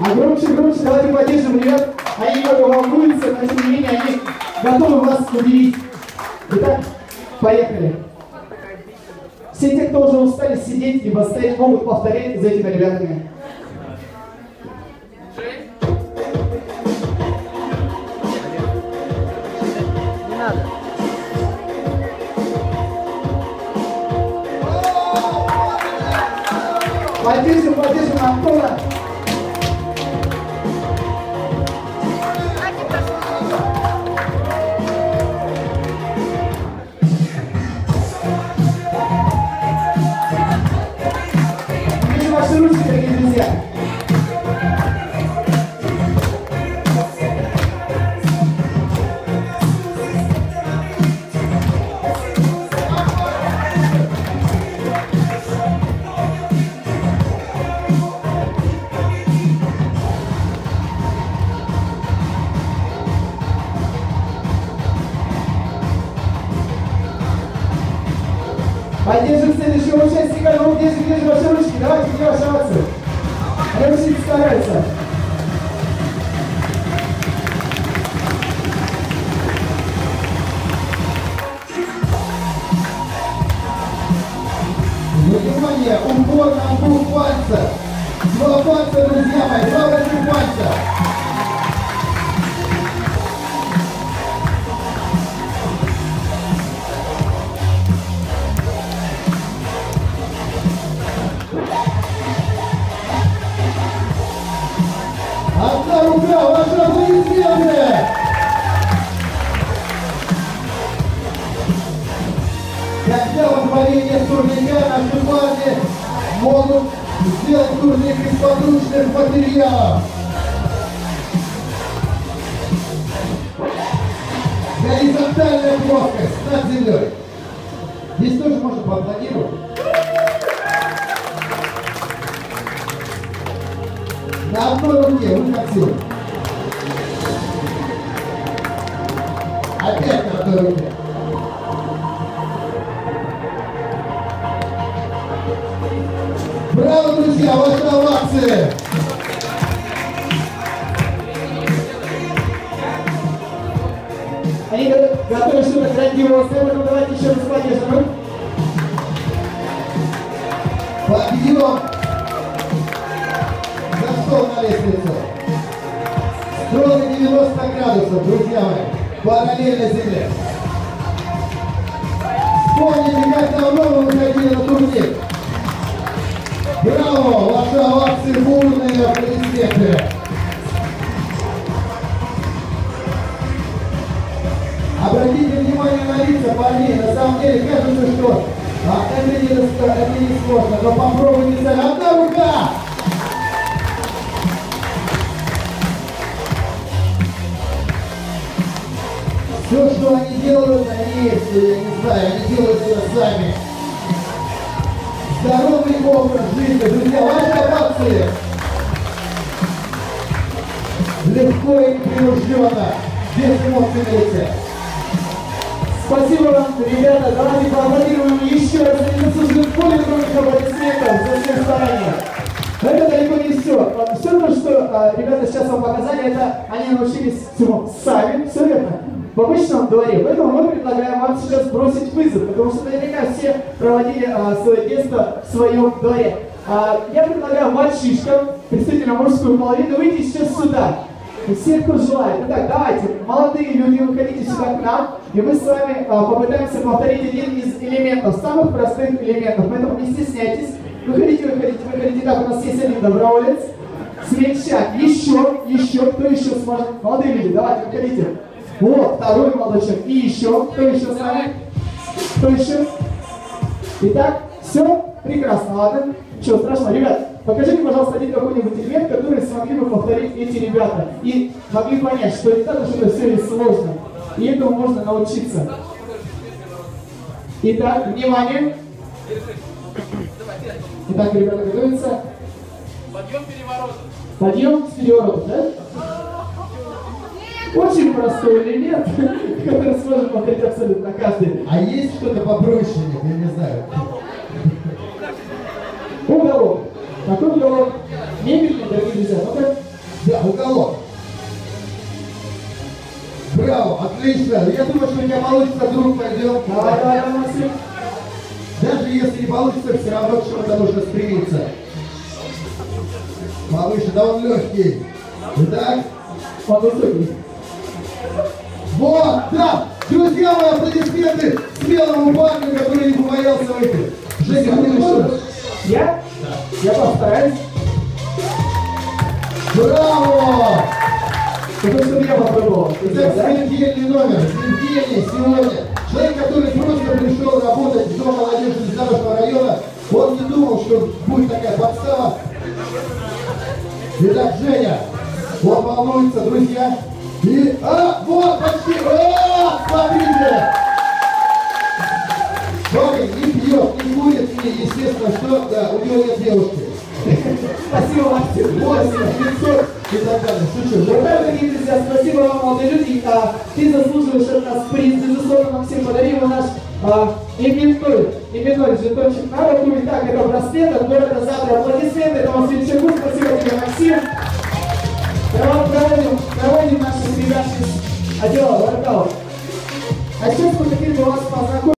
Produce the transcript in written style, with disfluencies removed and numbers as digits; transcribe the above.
Громче, громче, давайте поддержим ребят. Они немного волнуются, но тем не менее они готовы вас удивить. Итак, поехали. Все те, кто уже устали сидеть либо стоять, могут повторять за этими ребятами. Не надо. Поддержим, поддержим Антона. Вижу ваши ручки, дорогие друзья. Поддержим следующего участника, ну держи ваши ручки, давайте, где ваши овации? Ручки стараются. Внимание, упор на двух пальцев. Два пальца, друзья мои, два больших пальца. Одна рука, ваши аплодисменты! Когда во турника наши парни могут сделать турник из подручных материалов. Горизонтальная плоскость над землей. Здесь тоже можно поаплодировать. На одной руке, руки отсюда. Опять на одной руке. Браво, друзья, ваши овации! Они готовы что-то красивого сделать, но давайте еще раз поддержим. Подъем! За стол на лестницу. Строго 90 градусов, друзья мои. Параллельно земле. Вспомните, как давно вы выходили на турнир. Браво! Ваши овации бурные, аплодисменты. Обратите внимание на лица парней. На самом деле кажется, что это не сложно. Но попробуйте сами. Одна рука! Все, что они делают, они, я не знаю, они делают это сами. Здоровый образ жизни, друзья, ваши овации. Легко и непринужденно, без эмоций на лице. Спасибо вам, ребята. Давайте поаплодируем еще раз. Это заслуживает более громких аплодисментов за все старания. Но это далеко не все. Все то, что ребята сейчас вам показали, это они научились всему сами. Все это в обычном дворе. Поэтому мы предлагаем вам сейчас бросить вызов, потому что наверняка все проводили свое детство в своем дворе. Я предлагаю мальчишкам, представителям мужскую половину, выйти сейчас сюда. Все, кто желает. Итак, давайте, молодые люди, выходите сюда к нам, и мы с вами попытаемся повторить один из элементов, самых простых элементов. Поэтому не стесняйтесь. Выходите, выходите, выходите. Так, у нас есть один доброволец. Смельчак. Еще, кто еще сможет? Молодые люди, давайте, выходите. Вот, второй молодой человек. И еще, кто еще с нами? Кто еще? Итак, все прекрасно, ладно? Ничего страшного. Ребят, покажите, пожалуйста, один какой-нибудь элемент, который смогли бы повторить эти ребята. И могли понять, что не так уж это все и сложно. И этому можно научиться. Итак, внимание. Итак, ребята готовятся. Подъем переворотов. Подъем с переворотов, да? Очень простой элемент, который сможет повторить абсолютно каждый. А есть что-то попроще, я не знаю. Уголок. Какой уголок? Мебельный, дорогие друзья. Ну-ка. Отлично. Я думаю, что у меня получится, друг, пойдем. Давай, Максим. Даже если не получится, все равно к чему-то нужно стремиться. Повыше, да он легкий. Итак. Он высокий. Вот, да! Друзья мои, аплодисменты смелому парню, который не побоялся выйти. Женя, ты что? Я? Да. Я постараюсь. Браво! Это чтобы я попробовал. Это смертельный номер, смертельный сегодня. Человек, который просто пришел работать в Дом молодежи Железнодорожного района, он не думал, что будет такая подстава. Итак, Женя, он волнуется, друзья. И, вот, почти, смотрите! Парень не пьет, не курит, и, естественно, что, да, у него нет девушки. Спасибо, Максим. 800 и так далее. Шучу. Вот так, дорогие друзья, спасибо вам, молодые люди. Ты заслуживаешь от нас приз. Безусловно, Максим подарил наш именной жетончик на руку. Итак, это браслет от города Завтра. Аплодисменты этому Светчаку. Спасибо тебе, Максим. Проводим наших ребят из отдела воркаут. А сейчас мы хотели бы вас познакомить.